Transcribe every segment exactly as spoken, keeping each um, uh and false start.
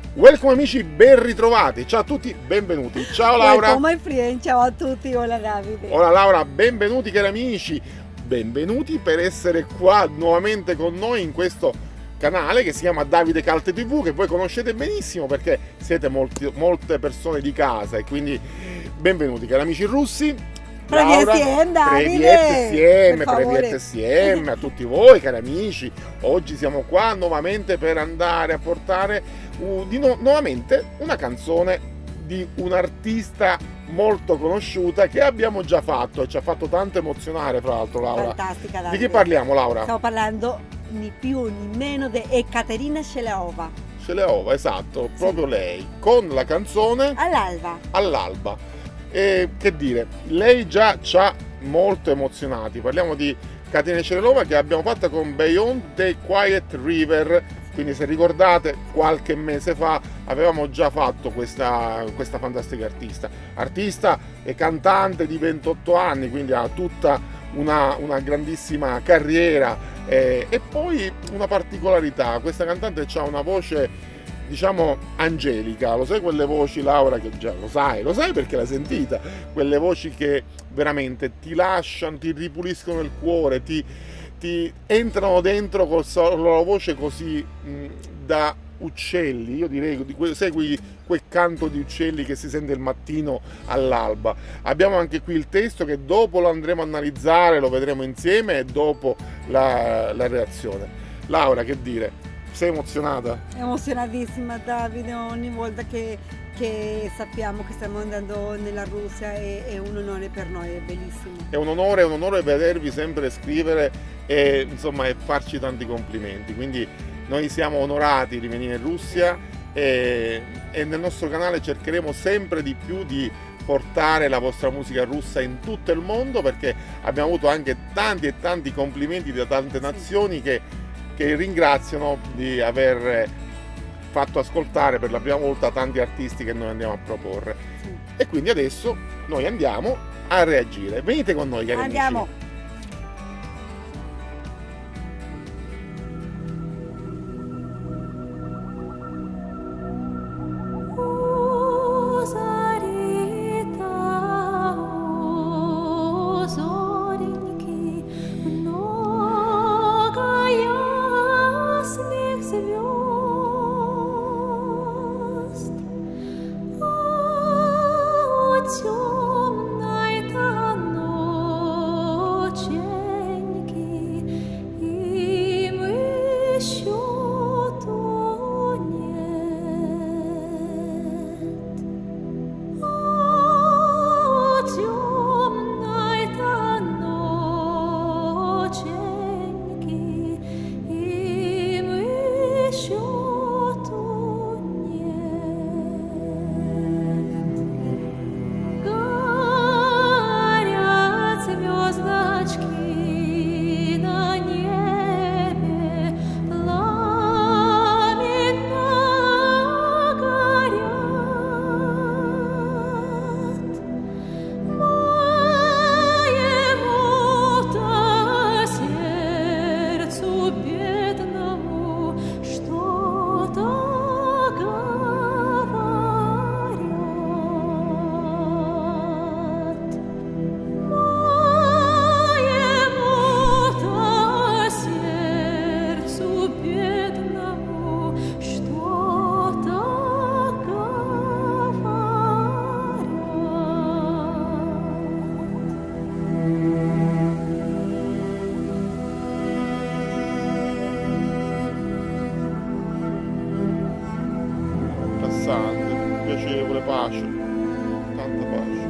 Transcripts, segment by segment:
Welcome amici, ben ritrovati, ciao a tutti, benvenuti. Ciao Laura. Welcome my friend, ciao a tutti, hola Davide. Hola Laura, benvenuti cari amici, benvenuti per essere qua nuovamente con noi in questo canale che si chiama Davide Calte tivù, che voi conoscete benissimo perché siete molti, molte persone di casa, e quindi benvenuti cari amici russi. Laura, Davide, insieme, insieme a tutti voi cari amici. Oggi siamo qua nuovamente per andare a portare uh, di no, nuovamente una canzone di un'artista molto conosciuta che abbiamo già fatto e ci ha fatto tanto emozionare, fra l'altro. Laura, fantastica, Davide. Di chi parliamo, Laura? Stiamo parlando ni più ni meno di Ekaterina Sheleova. Sheleova, esatto, proprio sì. Lei, con la canzone All'alba. All'alba. E che dire, lei già ci ha molto emozionati. Parliamo di Ekaterina Sheleova, che abbiamo fatta con Beyond the Quiet River, quindi se ricordate qualche mese fa avevamo già fatto questa, questa fantastica artista artista e cantante di ventotto anni, quindi ha tutta una, una grandissima carriera, eh, e poi una particolarità: questa cantante ha una voce, diciamo, angelica. Lo sai quelle voci, Laura, che già lo sai, lo sai perché l'hai sentita, quelle voci che veramente ti lasciano, ti ripuliscono il cuore, ti, ti entrano dentro con la loro voce così mh, da uccelli, io direi, di que, sai quei, quel canto di uccelli che si sente il mattino all'alba. Abbiamo anche qui il testo che dopo lo andremo a analizzare, lo vedremo insieme, e dopo la, la reazione. Laura, che dire? Sei emozionata? Emozionatissima, Davide, ogni volta che, che sappiamo che stiamo andando nella Russia è, è un onore per noi, è bellissimo. È un onore, è un onore vedervi sempre scrivere e insomma e farci tanti complimenti, quindi noi siamo onorati di venire in Russia, e, e nel nostro canale cercheremo sempre di più di portare la vostra musica russa in tutto il mondo, perché abbiamo avuto anche tanti e tanti complimenti da tante nazioni sì. che che ringraziano di aver fatto ascoltare per la prima volta tanti artisti che noi andiamo a proporre. Sì. E quindi adesso noi andiamo a reagire. Venite con noi, cari andiamo. amici. Piacevole, pace, tanta pace.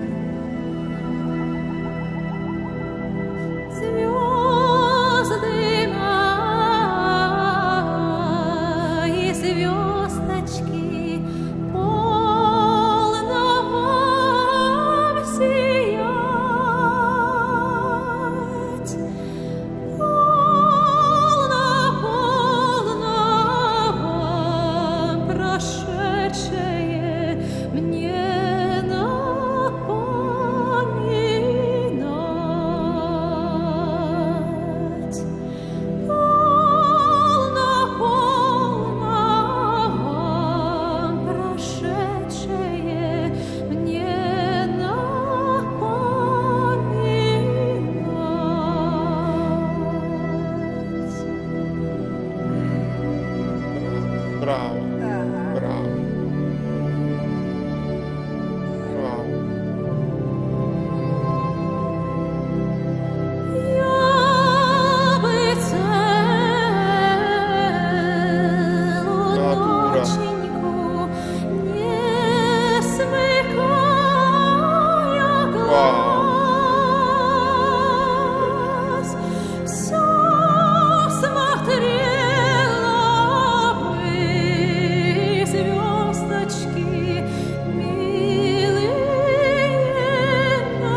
bravo, Ah, bravo, bravo. Я бы целую Natura. ноченьку, не смыкая Wow. глаз, всё смотрела бы звездочки милые на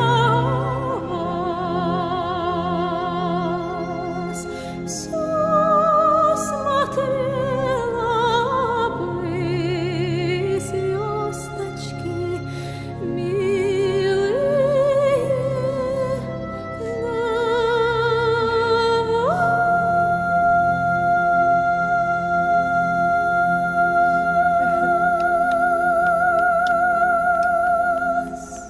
вас. Всё смотрела бы звездочки милые на вас.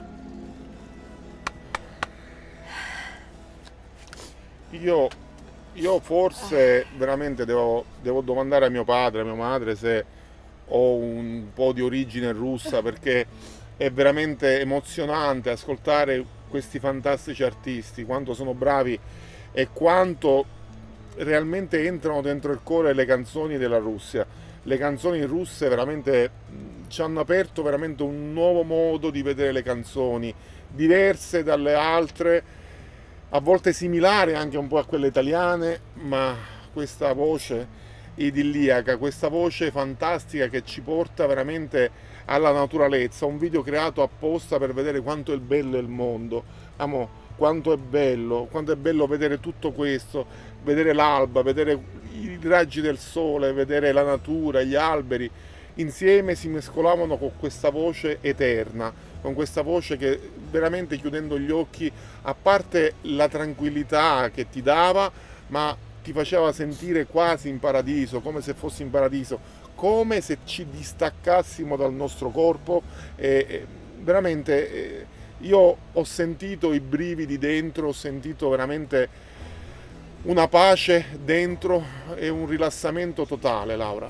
Io, io forse veramente devo, devo domandare a mio padre, a mia madre se ho un po' di origine russa, perché è veramente emozionante ascoltare questi fantastici artisti, quanto sono bravi e quanto realmente entrano dentro il cuore le canzoni della Russia. Le canzoni russe veramente mh, ci hanno aperto veramente un nuovo modo di vedere le canzoni, diverse dalle altre, a volte similari anche un po' a quelle italiane, ma questa voce idilliaca, questa voce fantastica che ci porta veramente alla naturalezza, un video creato apposta per vedere quanto è bello il mondo. Amo, quanto è bello, quanto è bello vedere tutto questo, vedere l'alba, vedere i raggi del sole, vedere la natura, gli alberi, insieme si mescolavano con questa voce eterna, con questa voce che veramente chiudendo gli occhi, a parte la tranquillità che ti dava, ma ti faceva sentire quasi in paradiso, come se fossi in paradiso, come se ci distaccassimo dal nostro corpo. E, e veramente eh, io ho sentito i brividi dentro, ho sentito veramente una pace dentro e un rilassamento totale, Laura.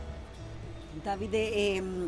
Davide, ehm,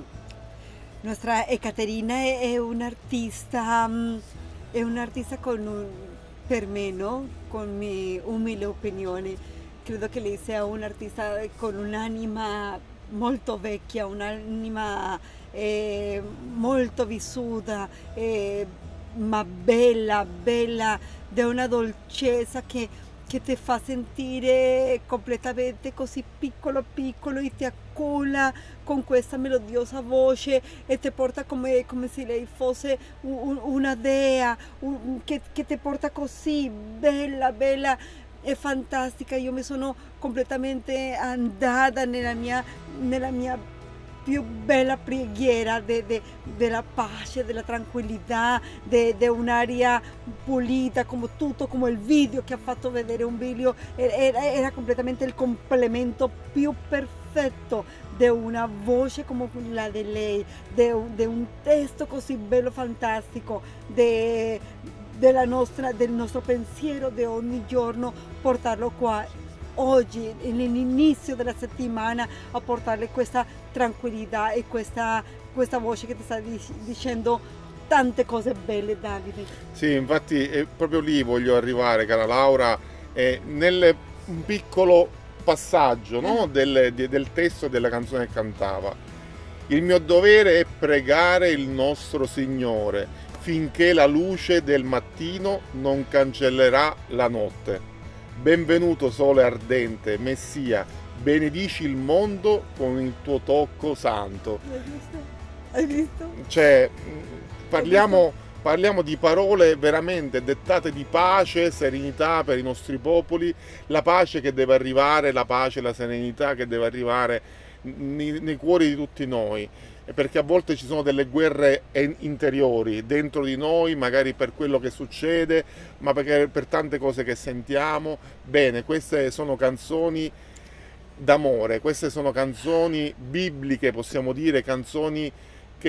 nostra Ekaterina è, è un'artista, mm, è un'artista con un, per me, no? Con mia umile opinione, credo che lei sia un'artista con un'anima molto vecchia, un'anima eh, molto vissuta, eh, ma bella, bella, di una dolcezza che, che ti fa sentire completamente così piccolo piccolo e ti accolla con questa melodiosa voce e ti porta come, come se lei fosse un- una dea, un- che, che ti porta così bella, bella e fantastica. Io mi sono completamente andata nella mia, nella mia più bella preghiera de- de- della pace, della tranquillità, di un'aria pulita, come tutto, come il video che ha fatto vedere, un video, era, era completamente il complemento più perfetto di una voce come quella di lei, di un testo così bello, fantastico, de- della nostra, del nostro pensiero di ogni giorno, portarlo qua oggi, nell'inizio della settimana, a portarle questa tranquillità e questa, questa voce che ti sta dic- dicendo tante cose belle, Davide. Sì, infatti è proprio lì voglio arrivare, cara Laura, eh, nel un piccolo passaggio, no, del, de- del testo della canzone che cantava. Il mio dovere è pregare il nostro Signore finché la luce del mattino non cancellerà la notte. Benvenuto sole ardente, Messia, benedici il mondo con il tuo tocco santo. Hai visto? Hai visto? Cioè, mh, parliamo, parliamo di parole veramente dettate di pace, serenità per i nostri popoli, la pace che deve arrivare, la pace e la serenità che deve arrivare nei, nei cuori di tutti noi. Perché a volte ci sono delle guerre en- interiori dentro di noi, magari per quello che succede, ma perché per tante cose che sentiamo. Bene, queste sono canzoni d'amore, queste sono canzoni bibliche, possiamo dire, canzoni che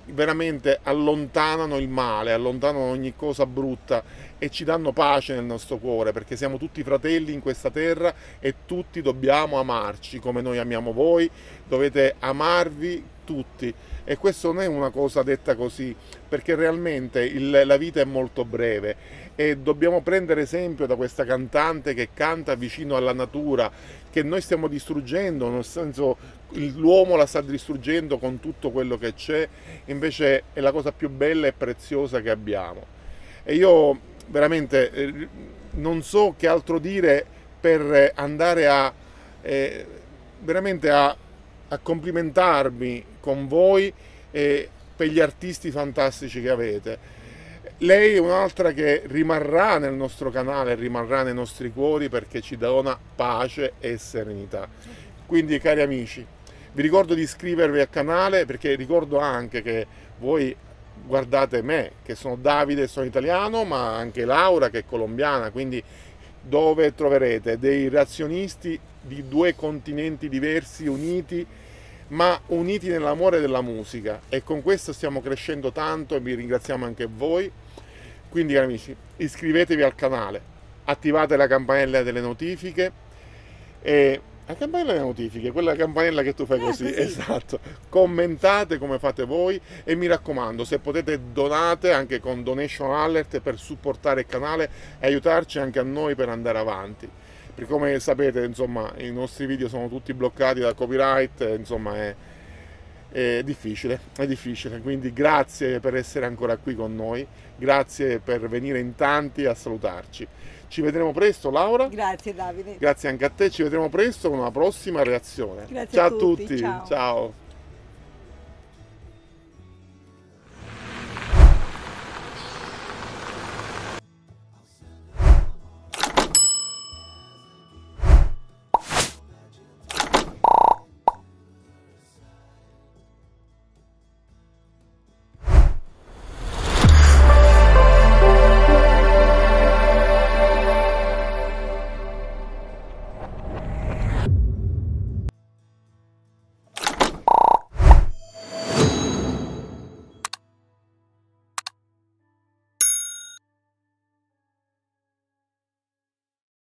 veramente allontanano il male, allontanano ogni cosa brutta e ci danno pace nel nostro cuore, perché siamo tutti fratelli in questa terra e tutti dobbiamo amarci come noi amiamo voi, dovete amarvi tutti. E questo non è una cosa detta così, perché realmente il, la vita è molto breve e dobbiamo prendere esempio da questa cantante che canta vicino alla natura, che noi stiamo distruggendo, nel senso l'uomo la sta distruggendo con tutto quello che c'è, invece è la cosa più bella e preziosa che abbiamo. E io veramente eh, non so che altro dire per andare a eh, veramente a a complimentarmi con voi e per gli artisti fantastici che avete. Lei è un'altra che rimarrà nel nostro canale, rimarrà nei nostri cuori perché ci dona pace e serenità. Quindi cari amici, vi ricordo di iscrivervi al canale, perché ricordo anche che voi guardate me, che sono Davide, sono italiano, ma anche Laura che è colombiana, quindi dove troverete dei reazionisti di due continenti diversi, uniti, ma uniti nell'amore della musica, e con questo stiamo crescendo tanto e vi ringraziamo anche voi. Quindi cari amici, iscrivetevi al canale, attivate la campanella delle notifiche, e la campanella delle notifiche, quella campanella che tu fai Eh, così, così. esatto, commentate come fate voi e mi raccomando, se potete donate anche con donation alert per supportare il canale e aiutarci anche a noi per andare avanti. Perché come sapete, insomma, i nostri video sono tutti bloccati da copyright, insomma è, è difficile, è difficile. Quindi grazie per essere ancora qui con noi, grazie per venire in tanti a salutarci. Ci vedremo presto, Laura. Grazie Davide. Grazie anche a te, ci vedremo presto con una prossima reazione. Grazie Ciao a tutti, tutti. ciao. Ciao.